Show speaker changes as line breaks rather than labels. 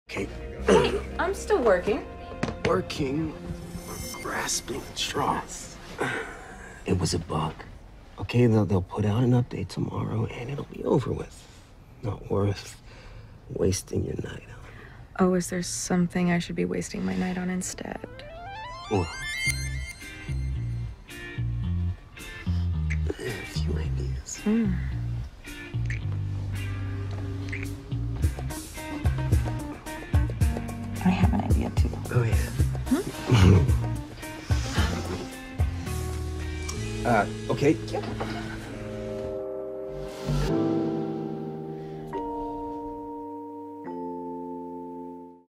Okay.
Hey, I'm still working.
Working, grasping at straws. It was a bug. Okay, they'll put out an update tomorrow and it'll be over with. Not worth wasting your night on.
Oh, is there something I should be wasting my night on instead?
Well, a few ideas.
I have an idea too.
Oh, yeah. Okay.